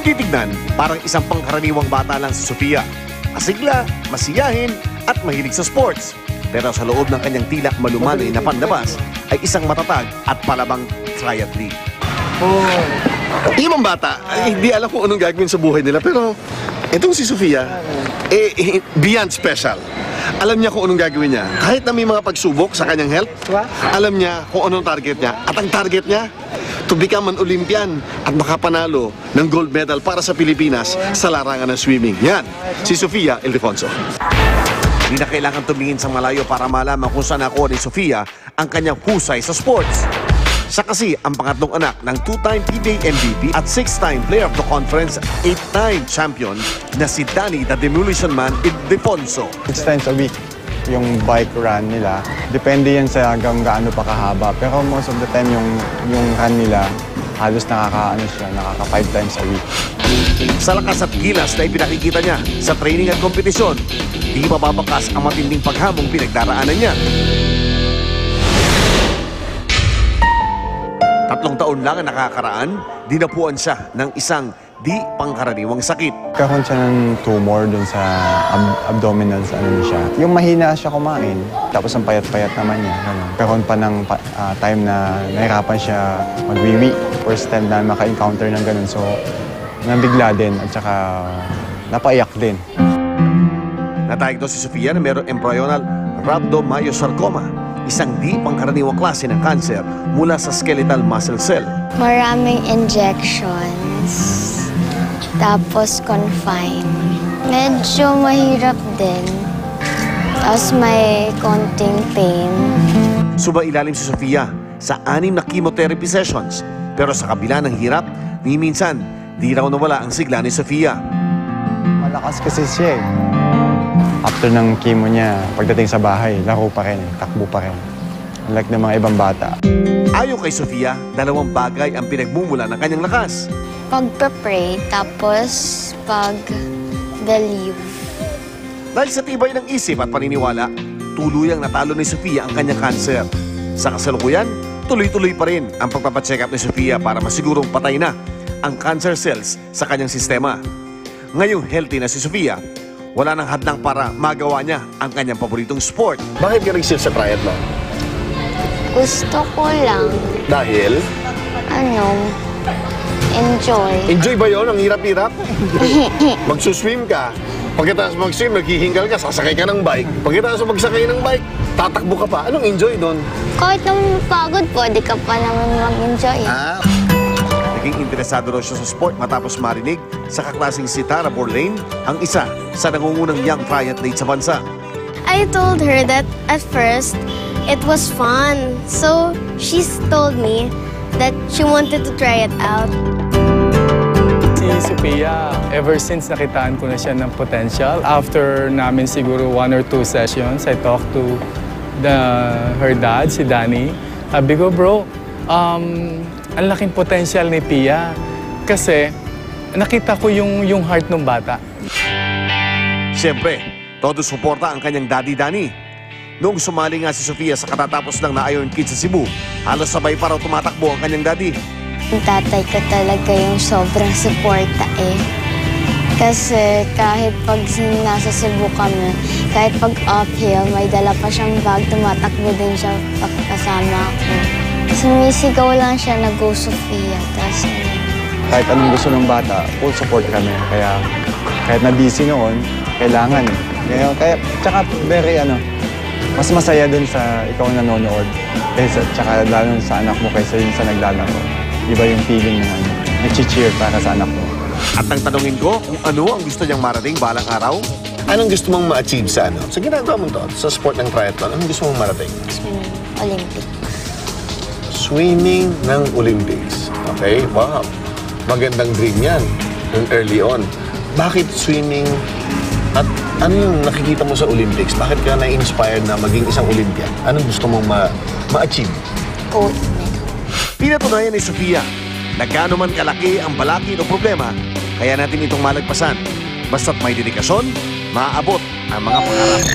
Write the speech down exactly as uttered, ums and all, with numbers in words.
titignan, parang isang pangkaraniwang bata lang si Sofia. Masigla, masiyahin, at mahilig sa sports. Pero sa loob ng kanyang tila malumanay na panlabas ay isang matatag at palabang triathlete. Oh. Yung mga bata, ay, hindi alam kung anong gagawin sa buhay nila. Pero itong si Sofia, eh, eh, beyond special. Alam niya kung anong gagawin niya. Kahit na may mga pagsubok sa kanyang health, alam niya kung anong target niya. At ang target niya, to become an Olympian at makapanalo ng gold medal para sa Pilipinas sa larangan ng swimming. Yan, si Sofia Ildefonso. Hindi na kailangan tumingin sa malayo para malaman kung saan nakuha ni Sofia ang kanyang husay sa sports. Siya kasi ang pangatlong anak ng two-time P B A M V P at six-time Player of the Conference, eight-time champion na si Danny the Demolition Man Ildefonso. Six times a week yung bike run nila. Depende yan sa hanggang gaano pa kahaba. Pero most of the time yung, yung run nila, halos nakaka, ano siya, nakaka five times a week. Sa lakas at gilas na ipinakikita niya sa training at kompetisyon, di mababakas ang matinding paghamong pinagdaraanan niya. Tatlong taon lang ang nakakaraan, dinapuan siya ng isang di pangkaraniwang sakit. Karoon siya ng tumor dun sa ab abdominal, sa ano siya. Yung mahina siya kumain, tapos ang payat-payat naman niya. Ganun. Karoon pa ng uh, time na nahirapan siya magwiwi. First time na maka-encounter ng ganun. So, nabigla din at saka napaiyak din. Natayag daw si Sofia na mayroong embryonal rhabdomyosarcoma, isang di pangkaraniwang klase ng cancer mula sa skeletal muscle cell. Maraming injections, tapos confine. Medyo mahirap din, tapos may konting pain. Sumailalim si Sofia sa anim na chemotherapy sessions, pero sa kabila ng hirap, ni minsan, di raw nawala ang sigla ni Sofia. Malakas kasi siya eh. After ng chemo niya, pagdating sa bahay, laro pa rin, takbo pa rin. Unlike ng mga ibang bata. Ayon kay Sofia, dalawang bagay ang pinagmumula ng kanyang lakas. Pagpe-pray, tapos pag-believe. Dahil sa tibay ng isip at paniniwala, tuluyang natalo ni Sofia ang kanyang cancer. Sa kasalukuyan, tuloy-tuloy pa rin ang pagpapacheck up ni Sofia para masigurong patay na ang cancer cells sa kanyang sistema. Ngayong healthy na si Sofia, wala nang hadlang para magawa niya ang kanyang paboritong sport. Bakit ka nag-shift sa triathlon? Gusto ko lang, Dahil? ano, enjoy. Enjoy ba yun? Ang hirap-hirap? Magsuswim ka. Pagkatapos mag-swim, naghihingal ka, sasakay ka ng bike. Pagkatapos magsakay ng bike, tatakbo ka pa. Anong enjoy doon? Kahit naman mapagod, pwede ka pa naman mag-enjoy. Ah. Naging interesado raw siya sa sport matapos marinig sa kaklaseng si Tara Borlane, ang isa sa nangungunang young triathlete sa bansa. I told her that at first, it was fun. So, she's told me that she wanted to try it out. Si Sofia, ever since nakitaan ko na siya ng potential, after namin siguro one or two sessions, I talked to the, her dad, si Danny. Sabi ko, bro, um, ang laking potential ni Pia kasi nakita ko yung, yung heart ng bata. Siyempre, todo suporta ang kanyang daddy Danny. Noong sumali nga si Sofia sa katatapos ng na-Iron Kids sa Cebu, halos sabay pa raw tumatakbo ang kanyang daddy. Yung tatay ko talaga yung sobrang suporta eh. Kasi kahit pag nasa Cebu kami, kahit pag uphill, may dala pa siyang bag, tumatakbo din siya kasama ako. Sumisigaw lang siya na Go Sofia. Tapos, Kahit anong gusto ng bata, full support kami. Kaya kahit na busy noon, kailangan. Kaya, kaya tsaka very ano, mas masaya dun sa ikaw nanonood. Kaysa, tsaka lalo sa anak mo kaysa yun sa naglalaro. Iba yung feeling ng ano, nag-cheer para sa anak mo. At ang tanungin ko kung ano ang gusto niyang marating balang araw. Anong gusto mong ma-achieve sa ano? Sa ginagawa mo to, sa sport ng triathlon, anong gusto mong marating? swimming, Olympic. Swimming ng Olympics. Okay, wow. Magandang dream yan, yung early on. Bakit swimming at ano yung nakikita mo sa Olympics? Bakit ka na-inspired na maging isang Olympian? Anong gusto mong ma-achieve? Gold medal. Pinatunayan ni Sofia na gaano man kalaki ang balakid o problema, kaya natin itong malagpasan. Basta't may dedikasyon, maaabot ang mga pangarap.